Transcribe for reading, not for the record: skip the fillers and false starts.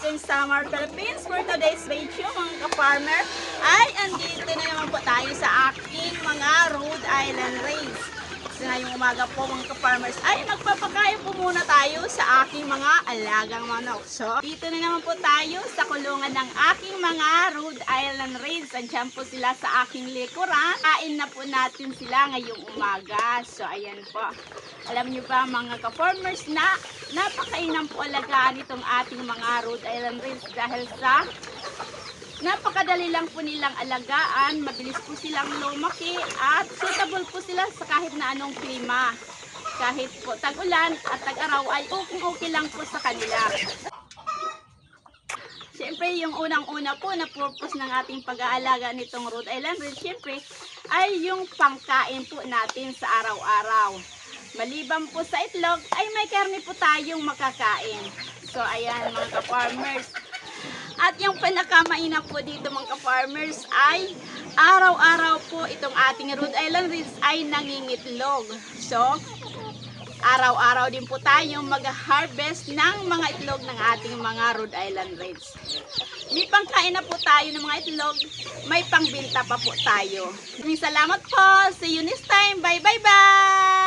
in Samar, Philippines. For today's video, mga ka-farmer, ay andito na naman po tayo sa aking mga Rhode Island race. So ngayong umaga po mga ka-farmers ay magpapakain po muna tayo sa aking mga alagang manok. So dito na naman po tayo sa kulungan ng aking mga Rhode Island race. Andiyan po sila sa aking likuran. Kain na po natin sila ngayong umaga. So ayan po. Alam niyo ba mga ka-farmers na napakainam po alagaan itong ating mga Rhode Island race dahil sa napakadali lang po nilang alagaan, mabilis po silang lumaki at suitable po sila sa kahit na anong klima. Kahit po tag-ulan at tag-araw ay okay lang po sa kanila. Siyempre yung unang-una po na purpose ng ating pag-aalaga nitong Rhode Island Red, siyempre ay yung pangkain po natin sa araw-araw. Maliban po sa itlog ay may karne po tayong makakain. So ayan mga ka-farmers. At yung pinakamainam po dito mga ka-farmers ay araw-araw po itong ating Rhode Island Reds ay nangingitlog. So, araw-araw din po tayong mag-harvest ng mga itlog ng ating mga Rhode Island Reds. May pangkain na po tayo ng mga itlog, may pangbenta pa po tayo. Maraming salamat po. See you next time. Bye bye bye!